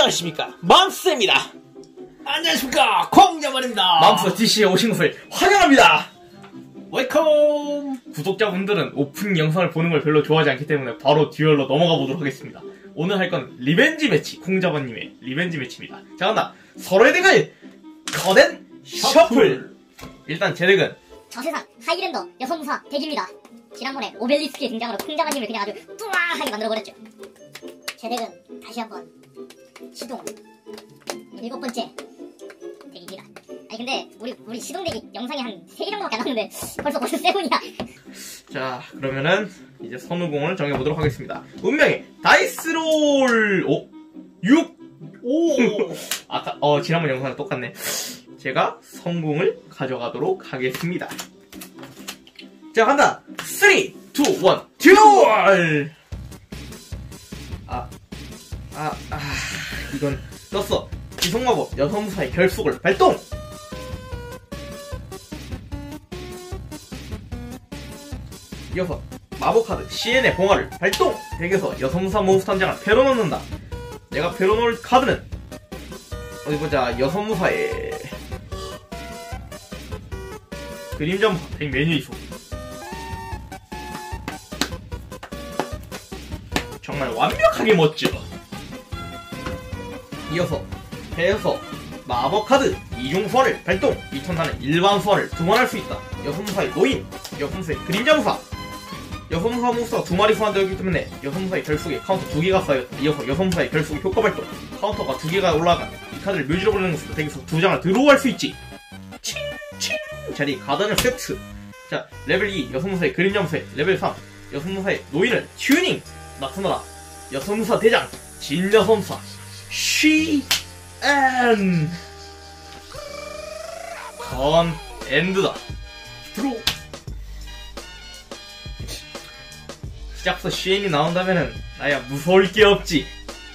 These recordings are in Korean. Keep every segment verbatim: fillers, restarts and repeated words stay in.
안녕하십니까, 맘스입니다. 안녕하십니까, 콩자만입니다. 맘스 디씨에 오신 것을 환영합니다. 웰컴. 구독자분들은 오픈 영상을 보는 걸 별로 좋아하지 않기 때문에 바로 듀얼로 넘어가 보도록 하겠습니다. 오늘 할 건 리벤지 매치, 콩자반님의 리벤지 매치입니다. 자, 간다. 서로의 덱을 거댄 셔플. 일단 제 덱은 저세상 하이랜더 여성무사 덱입니다. 지난번에 오벨리스크의 등장으로 콩자반님을 그냥 아주 뚜아하게 만들어버렸죠. 제 덱은 다시 한번 시동 일곱 번째 덱입니다. 아니 근데 우리 우리 시동 덱이 영상이 한 세 개 정도밖에 안 남았는데 벌써 벌써 세븐이야. 자, 그러면은 이제 선우공을 정해보도록 하겠습니다. 운명의 다이스롤. 오 육. 오. 아까 어 지난번 영상랑 똑같네. 제가 성공을 가져가도록 하겠습니다. 자, 간다. 삼, 이, 일, 듀얼. 아, 아, 아, 이건 떴어. 지속마법 여성무사의 결속을 발동. 이어서 마법카드 씨엔의 봉화를 발동. 덱에서 여성무사 몬스터 한 장을 패로 넣는다. 내가 패로 넣을 카드는 어디보자, 여성무사의 그림자무사 덱 메뉴 이수. 정말 완벽하게 멋져. 이어서 배에서 마법카드 이중 소환을 발동. 이 턴단은 일반 소환을 두 번 할 수 있다. 여성무사의 노인, 여성무사의 그림자무사. 여성무사 몬스터가 두 마리 소환되었기 때문에 여성무사의 결속에 카운터 두 개가 쌓였다. 이어서 여성무사의 결속 효과 발동. 카운터가 두 개가 올라가 이 카드를 묘지로 보내는 것으로 덱에서 두 장을 드로우할 수 있지. 칭칭. 자리 가단을 세트. 자, 레벨 이 여성무사의 그림자무사의 레벨 삼 여성무사의 노인을 튜닝. 나타나라. 여성무사 대장 진여성무사 쉬 앤 건 엔드다. 들어. 시작부터 쉬엔이 나온다면은 나야 무서울 게 없지.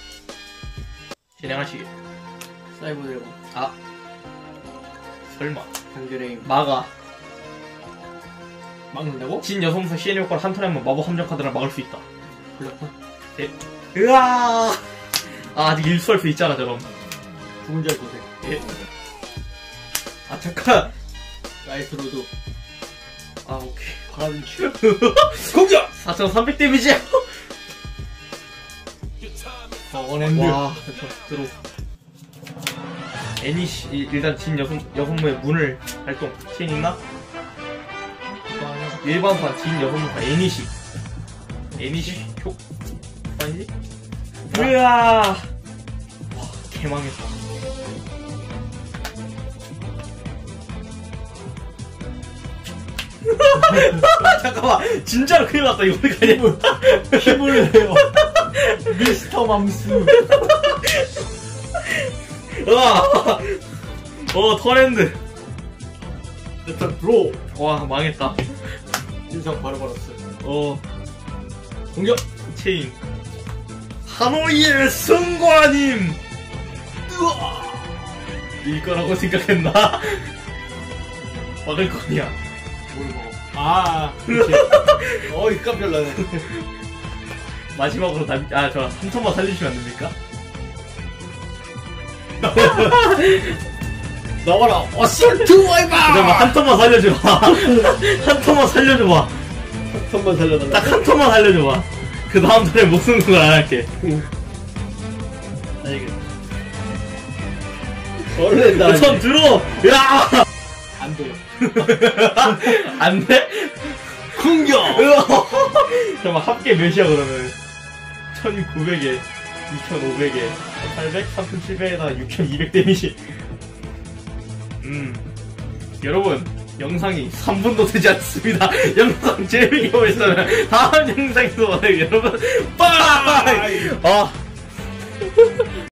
진행하시게. 사이버 드래곤. 아, 설마 단결의 막아. 막는다고? 진 여성무사 쉬엔 효과를 한 턴에 한번 마법 함정 카드를 막을 수 있다. 블랙홀. 예. 으아. 아, 아직 일수할 수 있잖아 저럼. 죽은 줄 알고 돼. 예. 아, 잠깐. 라이트 로드. 아, 오케이. 바라든지. 공격! 사천삼백 데미지야. 버거랜드. 와, 들어. 애니시 일단 진 여성 여성무의 문을 발동. 신 있나? 일반판 진 여성무사 애니시. 애니시 효 아니지? 으아. 와, 개망했다. 잠깐만, 진짜로 큰일 났다. 이거 어떡하냐. 힘을 내요. 미스터 맘스. 으아. 어, 턴핸드. 일단 브로. 와, 망했다. 인상 바로 받았어요. 어, 공격! 체인. 하노이의 승관임! 으아! 일 거라고 생각했나? 막을 거냐? 뭘 먹어? 아, 그렇지. 어이, 깜짝 놀라네. 마지막으로 다, 아, 저, 한 턴만 살려주시면 안 됩니까? 나와라, 어설트 와이바! 잠깐만, 한 턴만 살려줘봐. 한 턴만 살려줘봐. 한 턴만 살려달라. 딱 한 턴만 살려줘봐. 그 다음 턴에 못 쓰는 걸 안 할게. 알겠어. 얼른다. 그 턴 들어! 야! 안 돼요. 안 돼? 공격! 잠깐만, 합계 몇이야, 그러면? 천구백에, 이천오백에, 팔백, 삼천칠백에다가 육천이백 데미지. 음. 여러분, 영상이 삼 분도 되지 않습니다. 영상 재미가 보였다면, 다음 영상에서 만나요, 여러분. 빠이! 아.